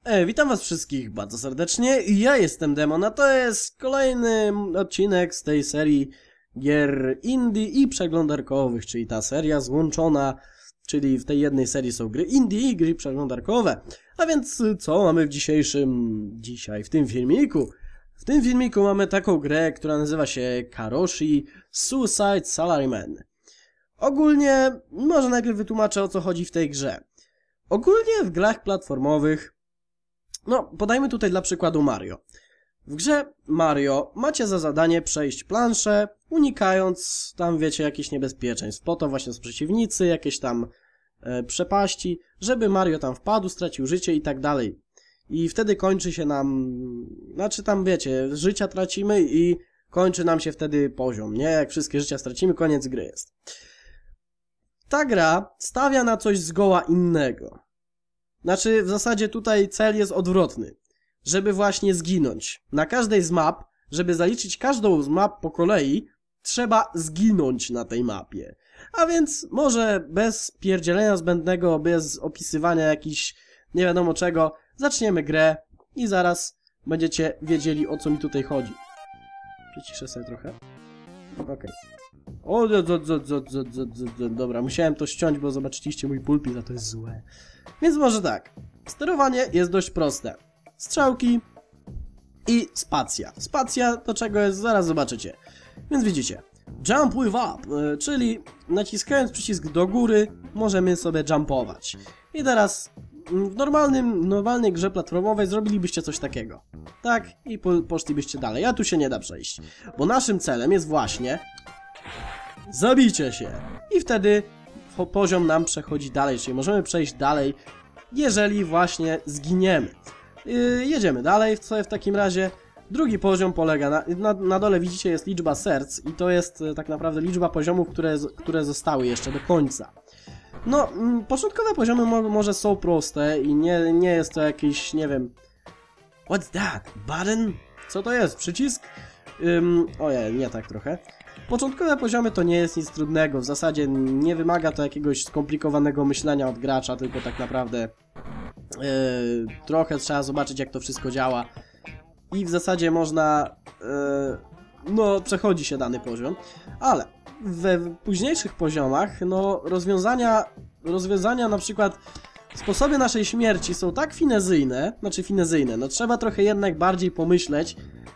Witam was wszystkich bardzo serdecznie, ja jestem Demon, a to jest kolejny odcinek z tej serii gier indie i przeglądarkowych, czyli ta seria złączona, czyli w tej jednej serii są gry indie i gry przeglądarkowe. A więc co mamy w tym filmiku? W tym filmiku mamy taką grę, która nazywa się Karoshi Suicide Salaryman. Ogólnie, może najpierw wytłumaczę, o co chodzi w tej grze. Ogólnie w grach platformowych, podajmy tutaj dla przykładu Mario. W grze Mario macie za zadanie przejść planszę, unikając tam, wiecie, jakichś niebezpieczeństw. Po to właśnie są przeciwnicy, jakieś tam przepaści, żeby Mario tam wpadł, stracił życie i tak dalej. I wtedy kończy się nam, wiecie, życia tracimy i kończy nam się wtedy poziom, nie? Jak wszystkie życia stracimy, koniec gry jest. Ta gra stawia na coś zgoła innego. Znaczy, w zasadzie tutaj cel jest odwrotny. Żeby właśnie zginąć. Na każdej z map, żeby zaliczyć każdą z map po kolei, trzeba zginąć na tej mapie. A więc może bez pierdzielenia zbędnego, bez opisywania jakichś nie wiadomo czego, zaczniemy grę i zaraz będziecie wiedzieli, o co mi tutaj chodzi. Przyciszę sobie trochę. Okej. Dobra, musiałem to ściąć, bo zobaczyliście mój pulpit, a to jest złe. Więc może tak. Sterowanie jest dość proste. Strzałki i spacja. Spacja do czego jest, zaraz zobaczycie. Więc widzicie. Jump with up, czyli naciskając przycisk do góry możemy sobie jumpować. I teraz w normalnej grze platformowej zrobilibyście coś takiego. Tak? I poszlibyście dalej. A tu się nie da przejść. Bo naszym celem jest właśnie zabicie się. I wtedy poziom nam przechodzi dalej, czyli możemy przejść dalej, jeżeli właśnie zginiemy. Jedziemy dalej, co w takim razie. Drugi poziom polega na dole widzicie jest liczba serc i to jest tak naprawdę liczba poziomów, które zostały jeszcze do końca. No, początkowe poziomy może są proste i nie jest to jakiś, nie wiem... What's that? Button? Co to jest? Przycisk? Ojej, nie tak trochę. Początkowe poziomy to nie jest nic trudnego, w zasadzie nie wymaga to jakiegoś skomplikowanego myślenia od gracza, tylko tak naprawdę trochę trzeba zobaczyć, jak to wszystko działa i w zasadzie można, przechodzi się dany poziom, ale we późniejszych poziomach, rozwiązania na przykład sposoby naszej śmierci są tak finezyjne, trzeba trochę jednak bardziej pomyśleć,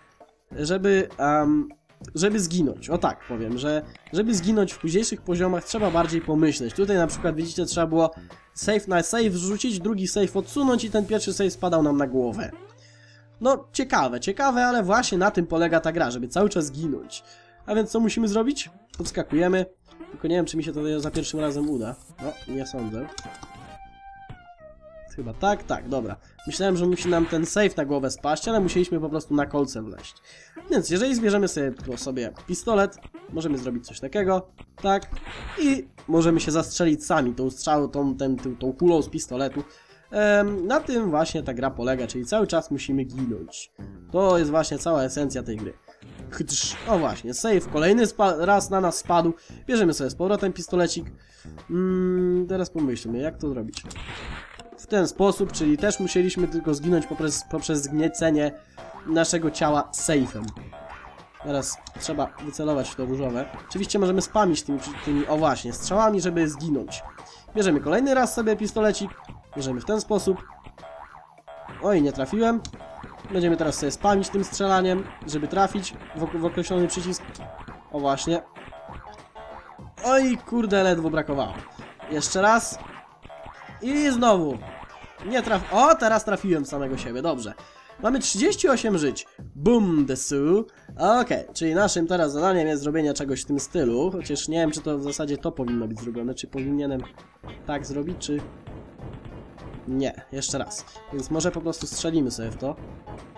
żeby zginąć, o tak powiem, żeby zginąć w późniejszych poziomach trzeba bardziej pomyśleć. Tutaj na przykład widzicie, trzeba było save na save wrzucić, drugi save odsunąć i ten pierwszy save spadał nam na głowę. No ciekawe, ale właśnie na tym polega ta gra, żeby cały czas ginąć. A więc co musimy zrobić? Podskakujemy, tylko nie wiem, czy mi się to za pierwszym razem uda. No, nie sądzę. Chyba tak, dobra. Myślałem, że musi nam ten save na głowę spaść, ale musieliśmy po prostu na kolce wleść. Więc jeżeli zbierzemy sobie pistolet, możemy zrobić coś takiego, tak, i możemy się zastrzelić sami tą strzałą, tą kulą z pistoletu. Na tym właśnie ta gra polega, czyli cały czas musimy ginąć. To jest właśnie cała esencja tej gry. O właśnie, save kolejny raz na nas spadł. Bierzemy sobie z powrotem pistolecik. Teraz pomyślmy, jak to zrobić. W ten sposób, czyli też musieliśmy tylko zginąć poprzez zgniecenie naszego ciała safe'em. Teraz trzeba wycelować w to różowe. Oczywiście możemy spamić tymi o właśnie, strzałami, żeby zginąć. Bierzemy kolejny raz sobie pistolecik. Bierzemy w ten sposób. Oj, nie trafiłem. Będziemy teraz sobie spamić tym strzelaniem, żeby trafić w określony przycisk. O właśnie. Oj, kurde, ledwo brakowało. Jeszcze raz. I znowu. O, teraz trafiłem w samego siebie, dobrze. Mamy 38 żyć. Boom, desu. Okej, czyli naszym teraz zadaniem jest zrobienie czegoś w tym stylu. Chociaż nie wiem, czy to w zasadzie to powinno być zrobione. Czy powinienem tak zrobić, czy... Nie, jeszcze raz. Więc może po prostu strzelimy sobie w to.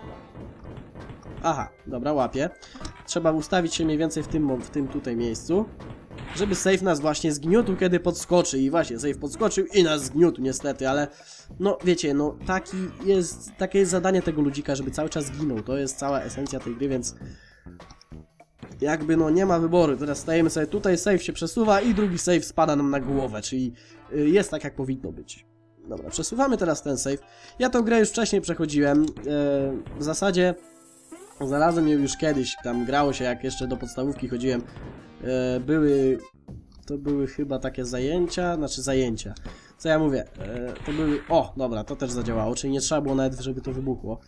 Aha, dobra, łapię. Trzeba ustawić się mniej więcej w tym tutaj miejscu, żeby save nas właśnie zgniótł, kiedy podskoczy. I właśnie, save podskoczył i nas zgniótł niestety, ale... No, wiecie, takie jest zadanie tego ludzika, żeby cały czas ginął. To jest cała esencja tej gry, więc... Jakby, nie ma wyboru. Teraz stajemy sobie tutaj, save się przesuwa i drugi save spada nam na głowę, czyli jest tak, jak powinno być. Dobra, przesuwamy teraz ten save. Ja tą grę już wcześniej przechodziłem. W zasadzie znalazłem ją już kiedyś. Tam grało się, jak jeszcze do podstawówki chodziłem. To były chyba takie zajęcia. Znaczy zajęcia. Co ja mówię? To były... O, dobra, to też zadziałało. Czyli nie trzeba było nawet, żeby to wybuchło.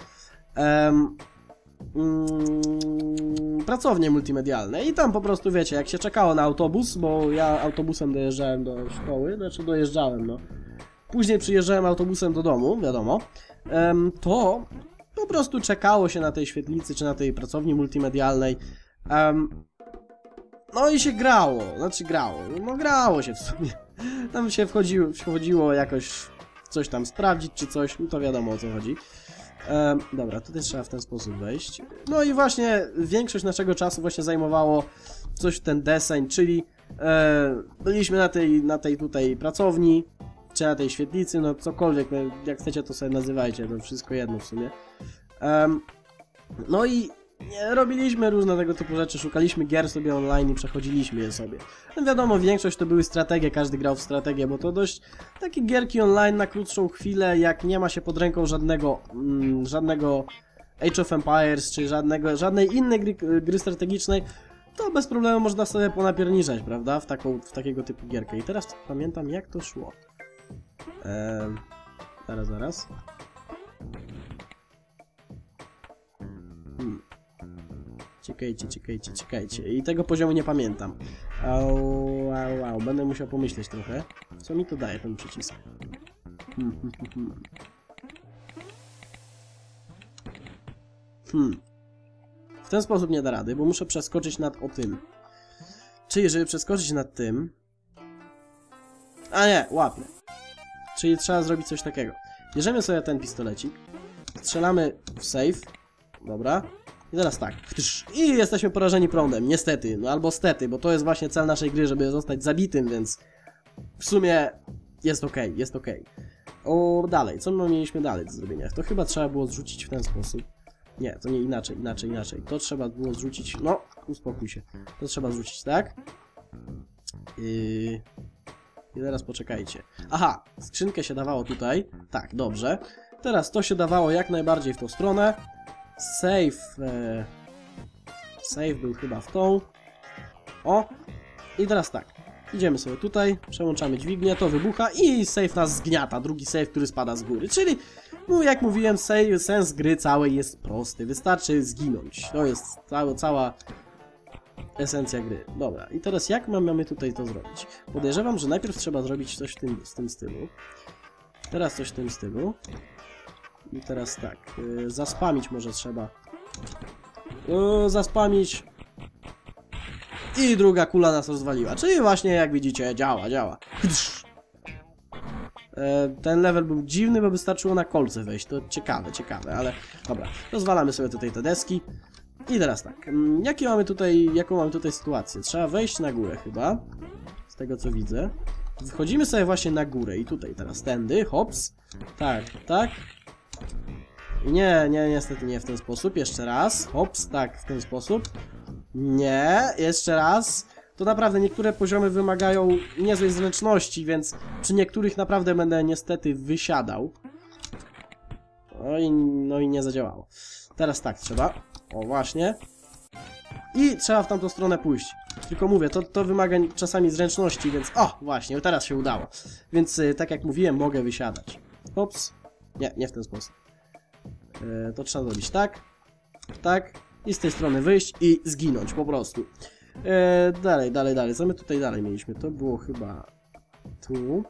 Pracownie multimedialne i tam po prostu wiecie, jak się czekało na autobus, bo ja autobusem dojeżdżałem do szkoły, znaczy dojeżdżałem, no. Później przyjeżdżałem autobusem do domu, wiadomo, to po prostu czekało się na tej świetlicy, czy na tej pracowni multimedialnej, no i się grało, no grało się w sumie, tam się wchodziło jakoś coś tam sprawdzić, czy coś, no to wiadomo o co chodzi. Dobra, tutaj trzeba w ten sposób wejść. No i właśnie większość naszego czasu właśnie zajmowało coś w ten deseń, czyli byliśmy na tej tutaj pracowni, czy na tej świetlicy, no cokolwiek, jak chcecie to sobie nazywajcie, to wszystko jedno w sumie. No i robiliśmy różne tego typu rzeczy, szukaliśmy gier sobie online i przechodziliśmy je sobie. No wiadomo, większość to były strategie, każdy grał w strategię, bo to dość takie gierki online na krótszą chwilę, jak nie ma się pod ręką żadnego Age of Empires, czy żadnej innej gry strategicznej, to bez problemu można sobie ponapierniczać, prawda, w takiego typu gierkę. I teraz pamiętam, jak to szło. Zaraz. Czekajcie. I tego poziomu nie pamiętam. Au. Będę musiał pomyśleć trochę. Co mi to daje, ten przycisk? W ten sposób nie da rady, bo muszę przeskoczyć nad tym. Czyli, żeby przeskoczyć nad tym... A nie, łapię. Czyli trzeba zrobić coś takiego. Bierzemy sobie ten pistolecik, strzelamy w save. Dobra. I teraz tak. I jesteśmy porażeni prądem, niestety. No albo stety, bo to jest właśnie cel naszej gry, żeby zostać zabitym, więc w sumie jest okej, jest okej. O, dalej. Co my mieliśmy dalej do zrobienia? To chyba trzeba było zrzucić w ten sposób. Nie, to nie inaczej. To trzeba było zrzucić... No, uspokój się. To trzeba zrzucić, tak? I teraz poczekajcie. Aha, skrzynkę się dawało tutaj. Tak, dobrze. Teraz to się dawało jak najbardziej w tą stronę. Save był chyba w tą. O! I teraz tak. Idziemy sobie tutaj, przełączamy dźwignię, to wybucha i save nas zgniata. Drugi save, który spada z góry. Czyli, no jak mówiłem, sens gry całej jest prosty. Wystarczy zginąć. To jest cała esencja gry. Dobra, i teraz jak mamy tutaj to zrobić? Podejrzewam, że najpierw trzeba zrobić coś w tym stylu. Teraz coś w tym stylu. I teraz tak, zaspamić może trzeba. Zaspamić. I druga kula nas rozwaliła. Czyli właśnie jak widzicie, działa. Ten level był dziwny, bo wystarczyło na kolce wejść. To ciekawe, ale dobra. Rozwalamy sobie tutaj te deski. I teraz tak, jaką mamy tutaj sytuację? Trzeba wejść na górę chyba, z tego co widzę. Wchodzimy sobie właśnie na górę i tutaj teraz tędy, hops. Tak. Nie, niestety nie w ten sposób. Jeszcze raz, hops, tak, w ten sposób. Nie, jeszcze raz. To naprawdę niektóre poziomy wymagają niezłej zręczności, więc przy niektórych naprawdę będę niestety wysiadał. No i nie zadziałało. Teraz tak trzeba. O, właśnie. I trzeba w tamtą stronę pójść. Tylko mówię, to wymaga czasami zręczności, więc... O, właśnie, teraz się udało. Więc tak jak mówiłem, mogę wysiadać. Hops. Nie w ten sposób. To trzeba zrobić tak. I z tej strony wyjść i zginąć po prostu. Dalej. Co my tutaj dalej mieliśmy? To było chyba... Tu.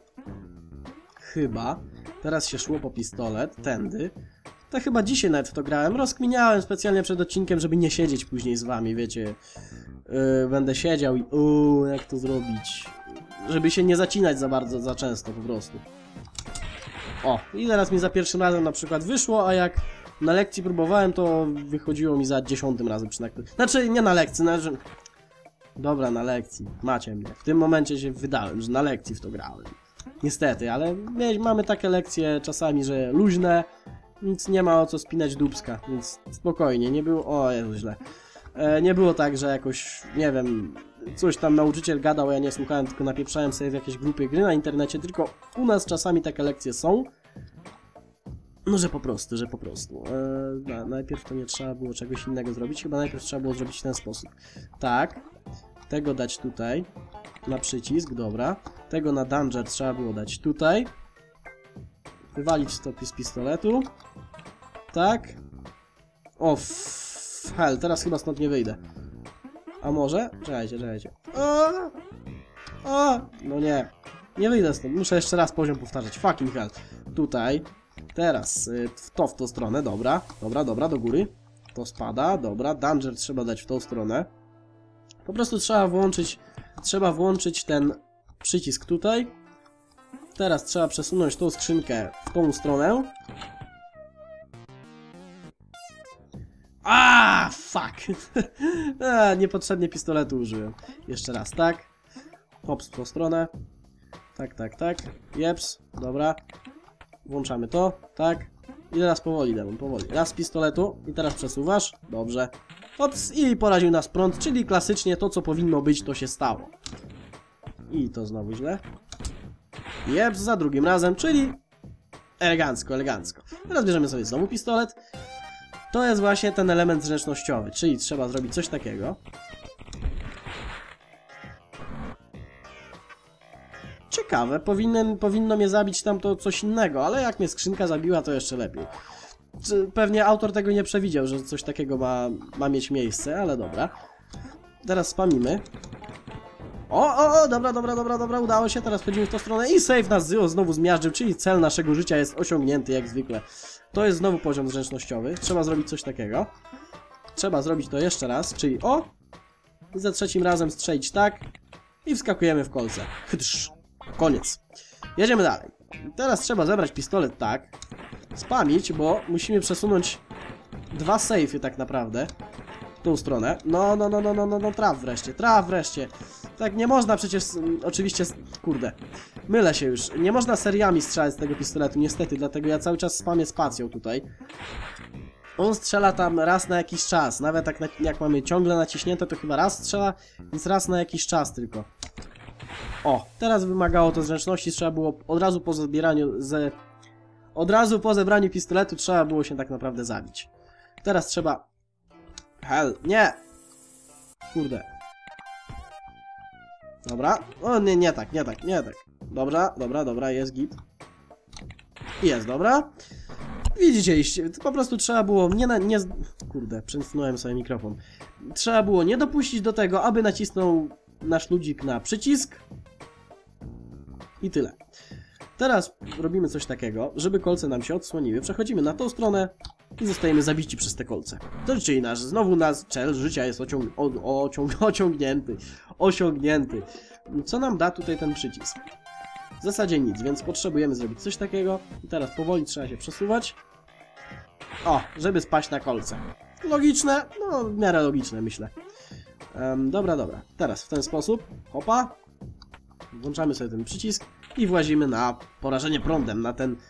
Teraz się szło po pistolet. Tędy. To chyba dzisiaj nawet w to grałem. Rozkminiałem specjalnie przed odcinkiem, żeby nie siedzieć później z wami, wiecie. Będę siedział i... jak to zrobić? Żeby się nie zacinać za często po prostu. O, i teraz mi za pierwszym razem na przykład wyszło, a jak na lekcji próbowałem, to wychodziło mi za 10. razem przynajmniej. Znaczy, nie na lekcji, Dobra, na lekcji. Macie mnie. W tym momencie się wydałem, że na lekcji w to grałem. Niestety, ale mamy takie lekcje czasami, że luźne, nic nie ma o co spinać dupska, więc spokojnie, nie było... O, Jezu, źle. Nie było tak, że jakoś, nie wiem, coś tam nauczyciel gadał, ja nie słuchałem, tylko napieprzałem sobie w jakieś grupy gry na internecie, tylko u nas czasami takie lekcje są. No, że po prostu. Najpierw to nie trzeba było czegoś innego zrobić, chyba najpierw trzeba było zrobić w ten sposób. Tak, tego dać tutaj, na przycisk, dobra. Tego na danger trzeba było dać tutaj. Wywalić stopy z pistoletu. Tak. O, hell, teraz chyba stąd nie wyjdę. A może? Czekajcie. No nie. Nie wyjdę stąd. Muszę jeszcze raz poziom powtarzać. Fucking hell. Tutaj. Teraz w tą stronę. Dobra, do góry. To spada. Dobra, danger trzeba dać w tą stronę. Po prostu trzeba włączyć ten przycisk tutaj. Teraz trzeba przesunąć tą skrzynkę w tą stronę. Fuck! Niepotrzebnie pistoletu użyłem. Jeszcze raz, tak. Hops w tą stronę. Tak. Jeps, dobra. Włączamy to, tak. I teraz powoli, demon, powoli. Raz z pistoletu i teraz przesuwasz. Dobrze. Hops i poraził nas prąd, czyli klasycznie to, co powinno być, to się stało. I to znowu źle. Jeps, za drugim razem, czyli elegancko. Teraz bierzemy sobie znowu pistolet. To jest właśnie ten element zręcznościowy, czyli trzeba zrobić coś takiego. Ciekawe, powinno mnie zabić tam to coś innego, ale jak mnie skrzynka zabiła, to jeszcze lepiej. Pewnie autor tego nie przewidział, że coś takiego ma mieć miejsce, ale dobra. Teraz spamimy. Dobra, udało się, teraz wchodzimy w tą stronę i save nas znowu zmiażdżył, czyli cel naszego życia jest osiągnięty jak zwykle. To jest znowu poziom zręcznościowy, trzeba zrobić coś takiego. Trzeba zrobić to jeszcze raz, czyli i za trzecim razem strzelić tak i wskakujemy w kolce. Chytrz. Koniec. Jedziemy dalej. Teraz trzeba zebrać pistolet tak, spamić, bo musimy przesunąć dwa safe'y tak naprawdę w tą stronę. No, traf wreszcie. Tak nie można przecież, oczywiście, kurde, mylę się już. Nie można seriami strzelać z tego pistoletu, niestety, dlatego ja cały czas spamię spacją tutaj. On strzela tam raz na jakiś czas, nawet jak mamy ciągle naciśnięte, to chyba raz strzela, więc raz na jakiś czas tylko. Teraz wymagało to zręczności, trzeba było od razu po zebraniu pistoletu trzeba było się tak naprawdę zabić. Teraz trzeba... Hell, nie! Kurde. Dobra. Nie tak. Dobra, jest git. Jest, dobra. Widzicie, po prostu trzeba było kurde, przesunąłem sobie mikrofon. Trzeba było nie dopuścić do tego, aby nacisnął nasz ludzik na przycisk. I tyle. Teraz robimy coś takiego, żeby kolce nam się odsłoniły. Przechodzimy na tą stronę i zostajemy zabici przez te kolce. To czyli znowu nasz cel życia jest osiągnięty. Co nam da tutaj ten przycisk? W zasadzie nic, więc potrzebujemy zrobić coś takiego. I teraz powoli trzeba się przesuwać. Żeby spaść na kolce. Logiczne? No, w miarę logiczne, myślę. Dobra. Teraz w ten sposób, hopa. Włączamy sobie ten przycisk i włazimy na porażenie prądem, na ten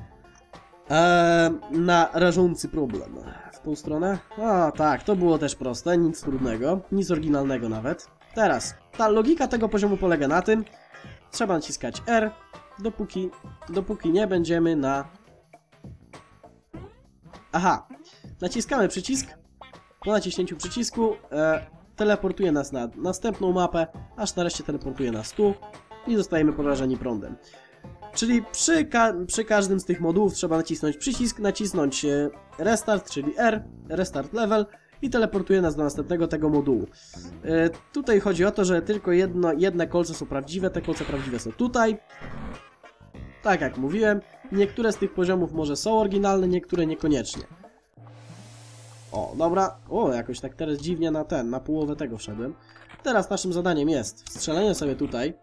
na rażący problem. W tą stronę? Tak, to było też proste, nic trudnego, nic oryginalnego nawet. Teraz, ta logika tego poziomu polega na tym, trzeba naciskać R, dopóki nie będziemy na... Naciskamy przycisk, po naciśnięciu przycisku teleportuje nas na następną mapę, aż nareszcie teleportuje nas tu i zostajemy porażeni prądem. Czyli przy każdym z tych modułów trzeba nacisnąć przycisk, nacisnąć restart, czyli R, restart level i teleportuje nas do następnego tego modułu. Tutaj chodzi o to, że tylko jedne kolce są prawdziwe, te kolce prawdziwe są tutaj. Tak jak mówiłem, niektóre z tych poziomów może są oryginalne, niektóre niekoniecznie. Dobra. Jakoś tak teraz dziwnie na połowę tego wszedłem. Teraz naszym zadaniem jest wstrzelenie sobie tutaj.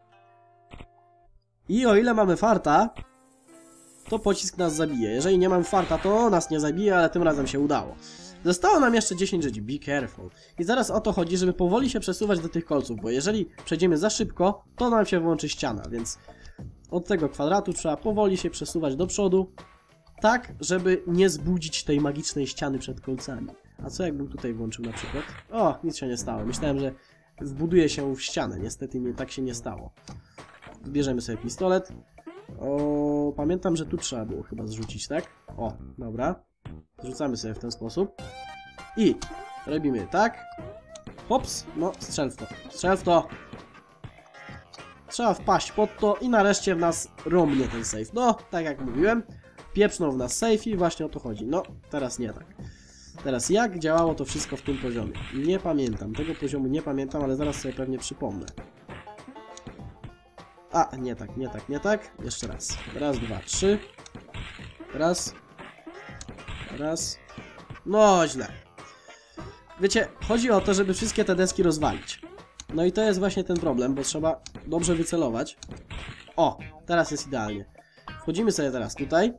I o ile mamy farta, to pocisk nas zabije. Jeżeli nie mamy farta, to nas nie zabije, ale tym razem się udało. Zostało nam jeszcze 10 rzeczy. Be careful. I zaraz o to chodzi, żeby powoli się przesuwać do tych kolców, bo jeżeli przejdziemy za szybko, to nam się włączy ściana, więc od tego kwadratu trzeba powoli się przesuwać do przodu, tak, żeby nie zbudzić tej magicznej ściany przed kolcami. A co jakbym tutaj włączył na przykład? Nic się nie stało. Myślałem, że wbuduje się w ścianę. Niestety tak się nie stało. Bierzemy sobie pistolet. O, pamiętam, że tu trzeba było chyba zrzucić, tak? O, dobra. Zrzucamy sobie w ten sposób. I robimy tak. Hops, no strzel w to. Strzel w to. Trzeba wpaść pod to i nareszcie w nas rąbnie ten safe. No, tak jak mówiłem, pieprznął w nas safe i właśnie o to chodzi. No, teraz nie tak. Teraz jak działało to wszystko w tym poziomie? Nie pamiętam, tego poziomu nie pamiętam, ale zaraz sobie pewnie przypomnę. A, nie tak, nie tak, nie tak. Jeszcze raz. Raz, dwa, trzy. Raz. Raz. No, źle. Wiecie, chodzi o to, żeby wszystkie te deski rozwalić. No i to jest właśnie ten problem, bo trzeba dobrze wycelować. O, teraz jest idealnie. Wchodzimy sobie teraz tutaj.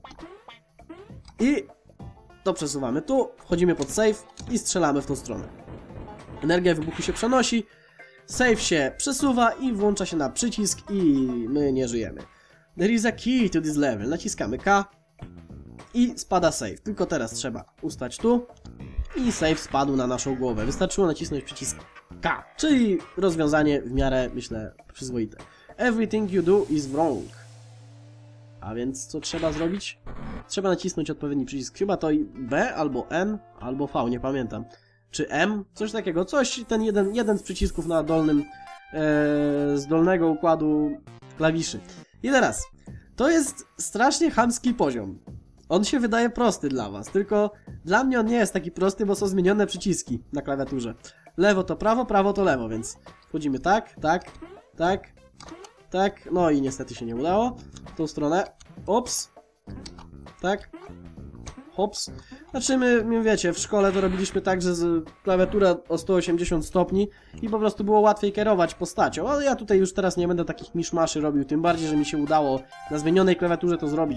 I to przesuwamy tu, wchodzimy pod safe i strzelamy w tą stronę. Energia wybuchu się przenosi, safe się przesuwa i włącza się na przycisk i my nie żyjemy. There is a key to this level. Naciskamy K i spada safe. Tylko teraz trzeba ustać tu i safe spadł na naszą głowę. Wystarczyło nacisnąć przycisk K, czyli rozwiązanie w miarę, myślę, przyzwoite. Everything you do is wrong. A więc co trzeba zrobić? Trzeba nacisnąć odpowiedni przycisk. Chyba to B, albo N, albo V, nie pamiętam. Czy M? Coś takiego. Coś, ten jeden z przycisków na dolnym, z dolnego układu klawiszy. I teraz, to jest strasznie chamski poziom. On się wydaje prosty dla was, tylko dla mnie on nie jest taki prosty, bo są zmienione przyciski na klawiaturze. Lewo to prawo, prawo to lewo, więc wchodzimy tak, tak, tak, tak, no i niestety się nie udało. W tą stronę, ops, tak, hops. Znaczy my wiecie, w szkole to robiliśmy tak, że klawiatura o 180 stopni i po prostu było łatwiej kierować postacią, ale ja tutaj już teraz nie będę takich miszmaszy robił, tym bardziej, że mi się udało na zmienionej klawiaturze to zrobić,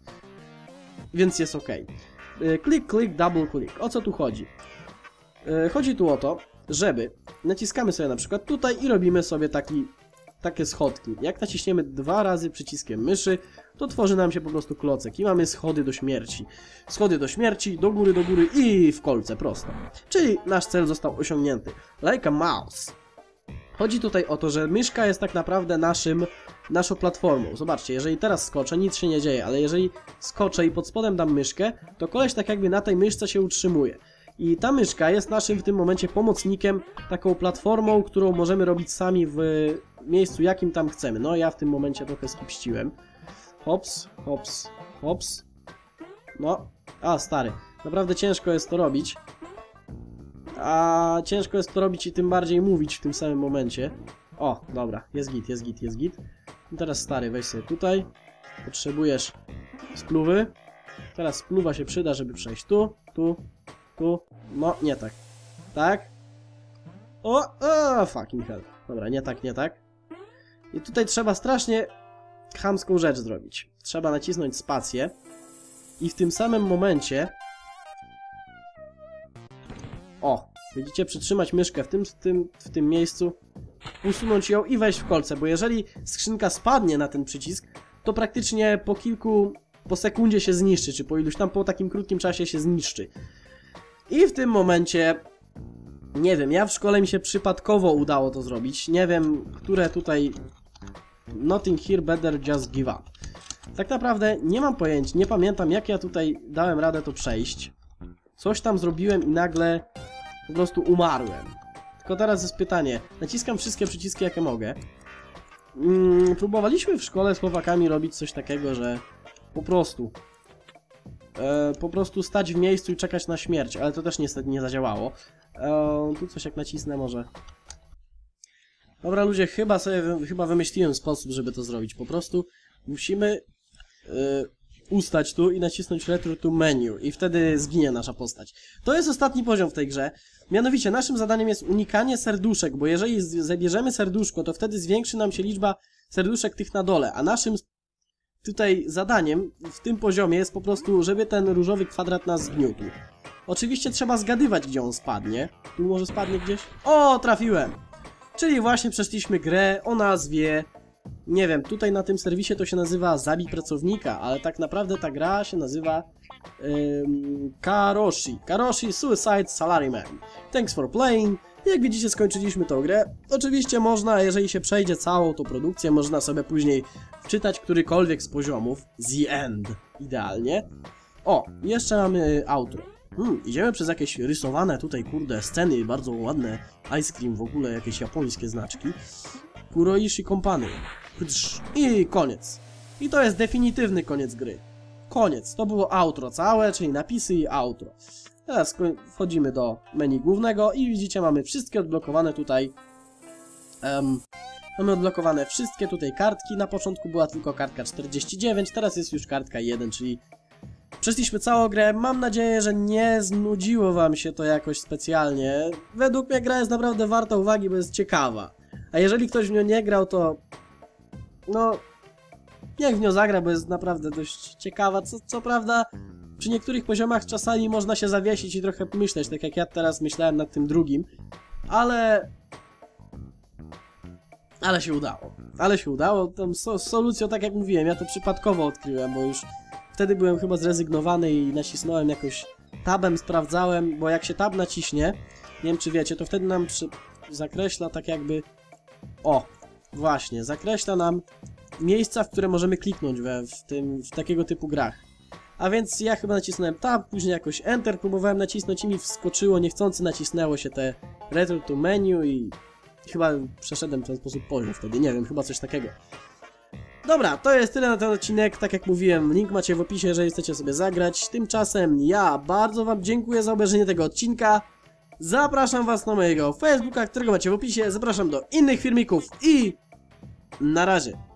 więc jest ok. Klik, klik, double click. O co tu chodzi? Chodzi tu o to, żeby naciskamy sobie na przykład tutaj i robimy sobie takie schodki. Jak naciśniemy 2 razy przyciskiem myszy, to tworzy nam się po prostu klocek i mamy schody do śmierci. Schody do śmierci, do góry i w kolce prosto. Czyli nasz cel został osiągnięty. Like a mouse. Chodzi tutaj o to, że myszka jest tak naprawdę naszą platformą. Zobaczcie, jeżeli teraz skoczę, nic się nie dzieje, ale jeżeli skoczę i pod spodem dam myszkę, to koleś tak jakby na tej myszce się utrzymuje. I ta myszka jest naszym w tym momencie pomocnikiem, taką platformą, którą możemy robić sami w miejscu, jakim tam chcemy. No ja w tym momencie trochę skipściłem. Hops, hops, hops. No, a stary, naprawdę ciężko jest to robić. A ciężko jest to robić i tym bardziej mówić w tym samym momencie. O, dobra, jest git, jest git, jest git. I teraz stary, weź sobie tutaj. Potrzebujesz spluwy. Teraz spluwa się przyda, żeby przejść tu. No, nie tak. Tak. O, fucking hell. Dobra, nie tak, nie tak. I tutaj trzeba strasznie chamską rzecz zrobić. Trzeba nacisnąć spację i w tym samym momencie... O, widzicie, przytrzymać myszkę w tym miejscu, usunąć ją i wejść w kolce, bo jeżeli skrzynka spadnie na ten przycisk, to praktycznie po sekundzie się zniszczy, czy po iluś tam po takim krótkim czasie się zniszczy. I w tym momencie, nie wiem, ja w szkole mi się przypadkowo udało to zrobić, nie wiem, które tutaj... Nothing here, better just give up. Tak naprawdę nie mam pojęcia, nie pamiętam jak ja tutaj dałem radę to przejść. Coś tam zrobiłem i nagle po prostu umarłem. Tylko teraz jest pytanie, naciskam wszystkie przyciski jakie mogę. Próbowaliśmy w szkole z chłopakami robić coś takiego, że po prostu stać w miejscu i czekać na śmierć, ale to też niestety nie zadziałało. Tu coś jak nacisnę może. Dobra ludzie, chyba wymyśliłem sposób, żeby to zrobić. Po prostu musimy ustać tu i nacisnąć Return to Menu i wtedy zginie nasza postać. To jest ostatni poziom w tej grze. Mianowicie naszym zadaniem jest unikanie serduszek, bo jeżeli zabierzemy serduszko, to wtedy zwiększy nam się liczba serduszek tych na dole, a naszym tutaj zadaniem w tym poziomie jest po prostu, żeby ten różowy kwadrat nas zgniótł. Oczywiście trzeba zgadywać, gdzie on spadnie. Tu może spadnie gdzieś? O, trafiłem! Czyli właśnie przeszliśmy grę o nazwie... Nie wiem, tutaj na tym serwisie to się nazywa Zabij pracownika, ale tak naprawdę ta gra się nazywa Karoshi Suicide Salaryman. Thanks for playing. Jak widzicie, skończyliśmy tą grę. Oczywiście można, jeżeli się przejdzie całą tą produkcję, można sobie później wczytać którykolwiek z poziomów. The End. Idealnie. O, jeszcze mamy outro. Idziemy przez jakieś rysowane tutaj, kurde, sceny, bardzo ładne. Ice cream, w ogóle jakieś japońskie znaczki. Kuroishi Company. I koniec. I to jest definitywny koniec gry. Koniec. To było outro całe, czyli napisy i outro. Teraz wchodzimy do menu głównego i widzicie, mamy wszystkie odblokowane tutaj. Mamy odblokowane wszystkie tutaj kartki. Na początku była tylko kartka 49, teraz jest już kartka 1, czyli przeszliśmy całą grę. Mam nadzieję, że nie znudziło wam się to jakoś specjalnie. Według mnie gra jest naprawdę warta uwagi, bo jest ciekawa. A jeżeli ktoś w nią nie grał, to no niech w nią zagra, bo jest naprawdę dość ciekawa. Co prawda przy niektórych poziomach czasami można się zawiesić i trochę myśleć, tak jak ja teraz myślałem nad tym drugim, ale się udało. Ale się udało. Tą solucją, tak jak mówiłem, ja to przypadkowo odkryłem, bo już wtedy byłem chyba zrezygnowany i nacisnąłem jakoś tabem, sprawdzałem, bo jak się tab naciśnie, nie wiem czy wiecie, to wtedy nam zakreśla tak jakby... O, właśnie, zakreśla nam miejsca, w które możemy kliknąć w takiego typu grach. A więc ja chyba nacisnąłem tab, później jakoś enter, próbowałem nacisnąć i mi wskoczyło, niechcący nacisnęło się te return to menu i chyba przeszedłem w ten sposób poziom wtedy, nie wiem, chyba coś takiego. Dobra, to jest tyle na ten odcinek, tak jak mówiłem, link macie w opisie, jeżeli chcecie sobie zagrać. Tymczasem ja bardzo wam dziękuję za obejrzenie tego odcinka. Zapraszam was na mojego Facebooka, którego macie w opisie, zapraszam do innych filmików i na razie.